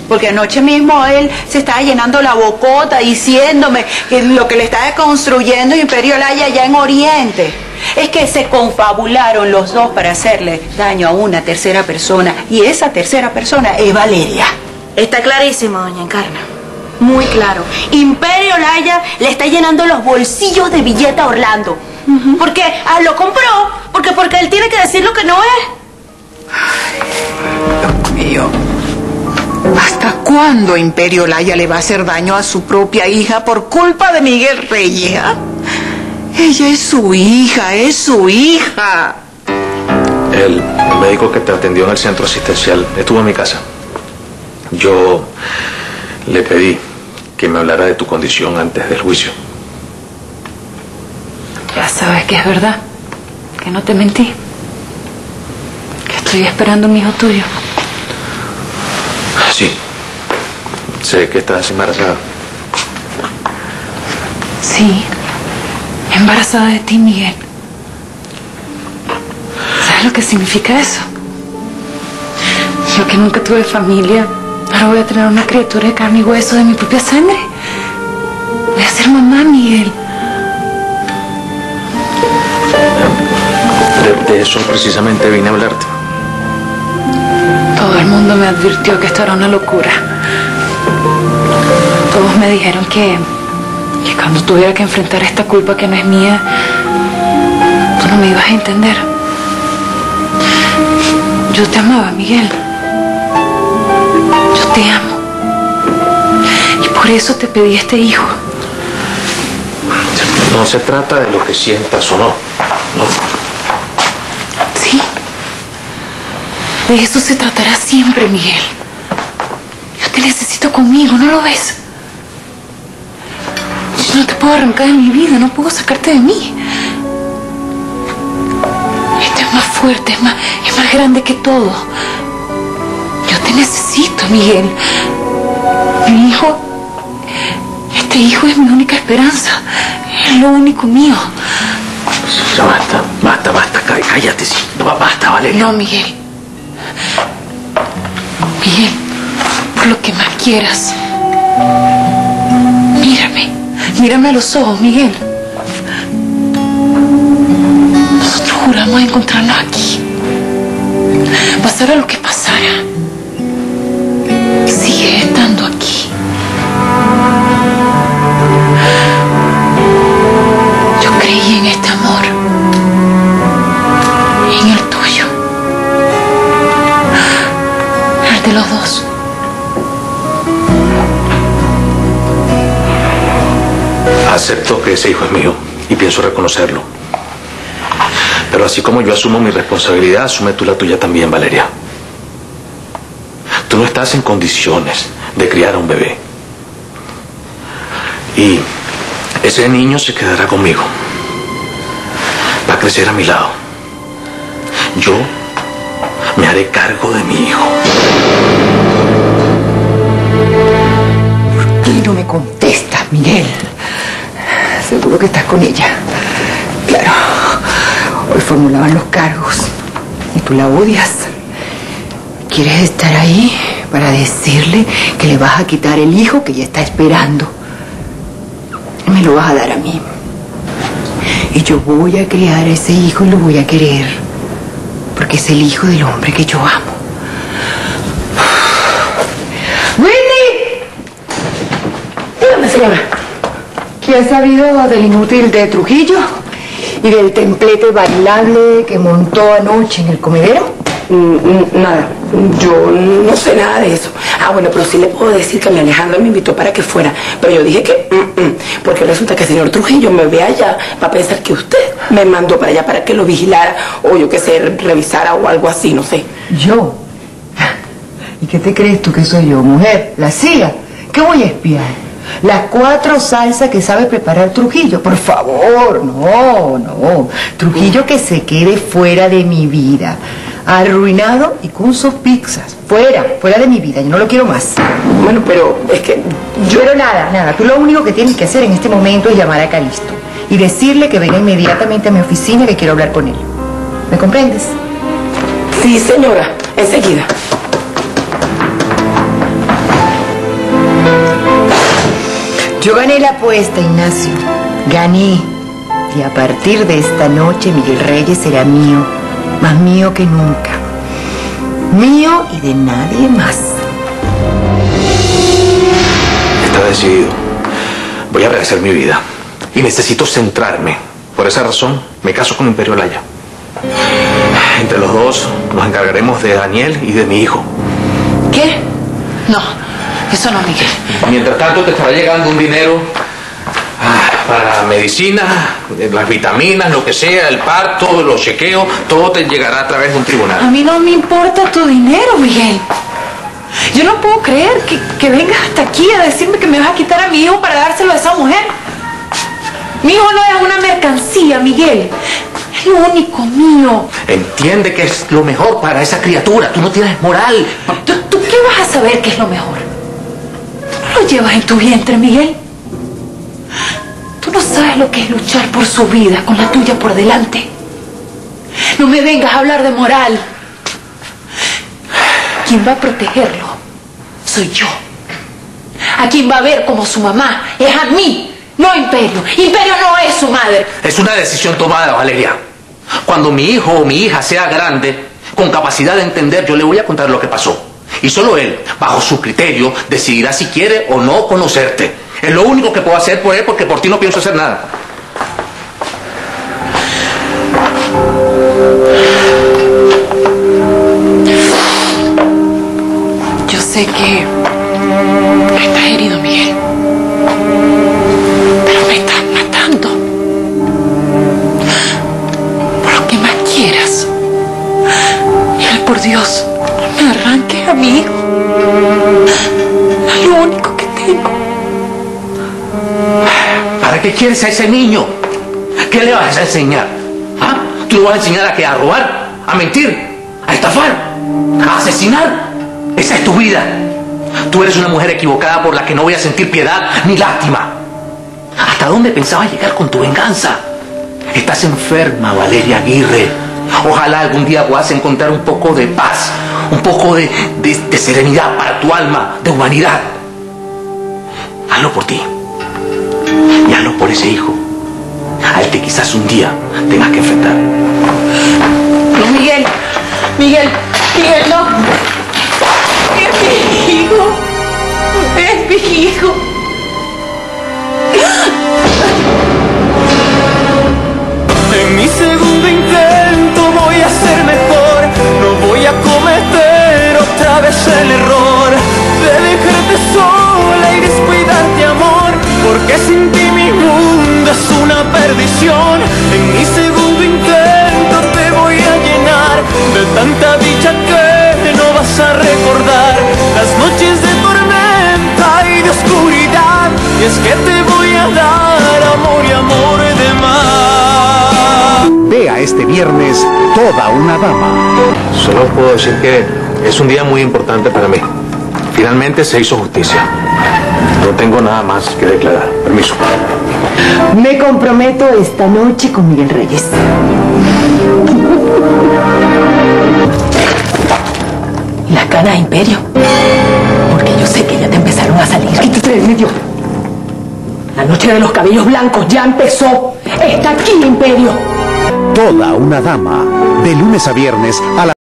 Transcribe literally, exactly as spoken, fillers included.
Porque anoche mismo él se estaba llenando la bocota diciéndome que lo que le estaba construyendo Imperio Olaya allá en Oriente. Es que se confabularon los dos para hacerle daño a una tercera persona. Y esa tercera persona es Valeria. Está clarísimo, doña Encarna. Muy claro. Imperio Olaya le está llenando los bolsillos de billete a Orlando. Uh-huh. Porque ah, lo compró. Porque, porque él tiene que decir lo que no es. Ay, Dios mío. ¿Hasta cuándo Imperio Olaya le va a hacer daño a su propia hija por culpa de Miguel Reyes? ¿eh? Ella es su hija, es su hija. El médico que te atendió en el centro asistencial estuvo en mi casa. Yo le pedí que me hablara de tu condición antes del juicio. Ya sabes que es verdad, que no te mentí, que estoy esperando un hijo tuyo. Sí, sé que estás embarazada. Sí, embarazada de ti, Miguel. ¿Sabes lo que significa eso? Yo que nunca tuve familia, ahora voy a tener una criatura de carne y hueso de mi propia sangre. Voy a ser mamá, Miguel. De, de eso precisamente vine a hablarte. Todo el mundo me advirtió que esto era una locura. Todos me dijeron que, que cuando tuviera que enfrentar esta culpa que no es mía, tú no me ibas a entender. Yo te amaba, Miguel. Yo te amo. Y por eso te pedí este hijo. No se trata de lo que sientas o no, ¿no? Sí. De eso se tratará siempre, Miguel. Yo te necesito conmigo, ¿no lo ves? Yo no te puedo arrancar de mi vida, no puedo sacarte de mí. Esto es más fuerte, es más, es más grande que todo. Yo te necesito, Miguel. Mi hijo, este hijo es mi única esperanza. Es lo único mío. Ya basta, basta, basta, cállate, sí. No, basta, Valeria. No, Miguel. Miguel, por lo que más quieras. Mírame, mírame a los ojos, Miguel. Nosotros juramos encontrarnos aquí. Pasara lo que pasara. Sigue estando aquí. Yo creí en este amor. En el tuyo. El de los dos. Acepto que ese hijo es mío y pienso reconocerlo. Pero así como yo asumo mi responsabilidad, asume tú la tuya también, Valeria. Tú no estás en condiciones de criar a un bebé. Y ese niño se quedará conmigo. Va a crecer a mi lado. Yo me haré cargo de mi hijo. ¿Por qué no me contestas, Miguel? Seguro que estás con ella. Claro, hoy formulaban los cargos y tú la odias. ¿Quieres estar ahí para decirle que le vas a quitar el hijo que ella está esperando? Me lo vas a dar a mí. Y yo voy a criar a ese hijo y lo voy a querer. Porque es el hijo del hombre que yo amo. ¡Winnie! Dígame, señora. ¿Qué ha sabido del inútil de Trujillo? ¿Y del templete bailable que montó anoche en el comedero? Mm, nada, yo no sé nada de eso. Ah, bueno, pero sí le puedo decir que mi Alejandro me invitó para que fuera. Pero yo dije que, mm, mm, porque resulta que el señor Trujillo me ve allá, va a pensar que usted me mandó para allá para que lo vigilara, o yo qué sé, revisara o algo así, no sé. ¿Yo? ¿Y qué te crees tú que soy yo, mujer? ¿La C I A? ¿Qué voy a espiar? Las cuatro salsas que sabe preparar Trujillo. Por favor, no, no. Trujillo que se quede fuera de mi vida. Arruinado y con sus pizzas. Fuera, fuera de mi vida. Yo no lo quiero más. Bueno, pero es que yo... Pero nada, nada. Tú lo único que tienes que hacer en este momento es llamar a Calisto y decirle que venga inmediatamente a mi oficina, que quiero hablar con él. ¿Me comprendes? Sí, señora. Enseguida. Yo gané la apuesta, Ignacio. Gané. Y a partir de esta noche, Miguel Reyes será mío. Más mío que nunca. Mío y de nadie más. Está decidido. Voy a rehacer mi vida. Y necesito centrarme. Por esa razón, me caso con Imperio Olaya. Entre los dos nos encargaremos de Daniel y de mi hijo. ¿Qué? No, eso no, Miguel. Mientras tanto te estará llegando un dinero ah, para medicina, las vitaminas, lo que sea, el parto, los chequeos, todo te llegará a través de un A tribunal. mí no me importa tu dinero, Miguel. Yo no puedo creer que, que vengas hasta aquí a decirme que me vas a quitar a mi hijo para dárselo a esa mujer. Mi hijo no es una mercancía, Miguel. Es lo único mío. Entiende que es lo mejor para esa criatura. Tú no tienes moral. ¿Tú, tú qué vas a saber qué es lo mejor? ¿Tú lo llevas en tu vientre, Miguel? Tú no sabes lo que es luchar por su vida con la tuya por delante. No me vengas a hablar de moral. Quien va a protegerlo soy yo. A quien va a ver como su mamá es a mí, no a Imperio. Imperio no es su madre. Es una decisión tomada, Valeria. Cuando mi hijo o mi hija sea grande, con capacidad de entender, yo le voy a contar lo que pasó. Y solo él, bajo su criterio, decidirá si quiere o no conocerte. Es lo único que puedo hacer por él, porque por ti no pienso hacer nada. Yo sé que estás herido, Miguel. Pero me estás matando. Por lo que más quieras. Y por Dios, no me arranques a mi hijo. Es lo único que tengo. ¿Para qué quieres a ese niño? ¿Qué le vas a enseñar? ¿Ah? ¿Tú le vas a enseñar a qué? ¿A robar? ¿A mentir? ¿A estafar? ¿A asesinar? Esa es tu vida. Tú eres una mujer equivocada por la que no voy a sentir piedad ni lástima. ¿Hasta dónde pensabas llegar con tu venganza? Estás enferma, Valeria Aguirre. Ojalá algún día puedas encontrar un poco de paz, un poco de, de, de serenidad para tu alma, de humanidad. Hazlo por ti. Y hazlo por ese hijo, al que quizás un día tengas que enfrentar. No, Miguel. Miguel. Miguel, no. Es mi hijo. Es mi hijo. En mi segundo intento voy a ser mejor. No voy a cometer otra vez el error de dejarte sola y descuidarte, amor, porque sin ti mi mundo es una perdición. En mi segundo intento te voy a llenar de tanta dicha que no vas a recordar las noches de tormenta y de oscuridad. Y es que te voy a dar amor y amor de más. Vea este viernes Toda una Dama. Solo puedo decir que es un día muy importante para mí. Finalmente se hizo justicia. No tengo nada más que declarar. Permiso. Me comprometo esta noche con Miguel Reyes. Las canas, Imperio. Porque yo sé que ya te empezaron a salir. Quítate del medio. La noche de los cabellos blancos ya empezó. Está aquí, Imperio. Toda una Dama. De lunes a viernes a las